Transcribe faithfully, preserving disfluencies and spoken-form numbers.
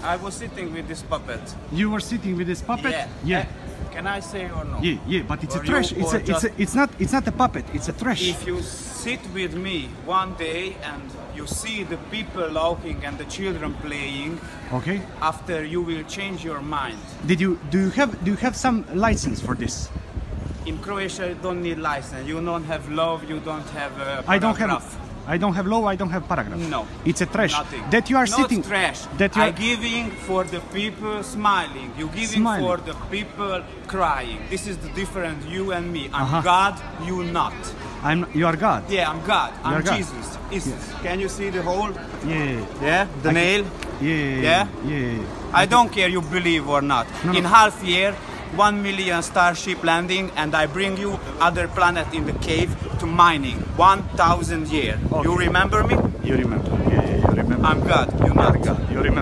I was sitting with this puppet. You were sitting with this puppet? Yeah. Yeah. Uh, Can I say or no? Yeah, yeah, but it's Or a trash. you, It's or a, it's a, just- it's not, it's not a puppet. It's a trash. If you sit with me one day and you see the people laughing and the children playing, Okay. after you will change your mind. Did you do you have do you have some license for this? In Croatia, you don't need license. You don't have love. You don't have a I don't have. paragraph. I don't have law. I don't have paragraph. No. It's a trash. Nothing. That you are Not sitting. trash. That you I are, giving for the people smiling. You giving Smiling. for the people crying. This is the difference. You and me. I'm Uh-huh. God. You not. I'm. You are God. Yeah, I'm God. You are I'm God. Jesus. Is Can you see the hole? Yeah. Yeah. The I nail. Yeah. Yeah? Yeah. I don't care you believe or not. No, no. In half year, one million starship landing, and I bring you other planet in the cave to mining. One thousand year. Okay. You remember me? You remember? Yeah, yeah, you remember. I'm God. You You are not. God. You remember.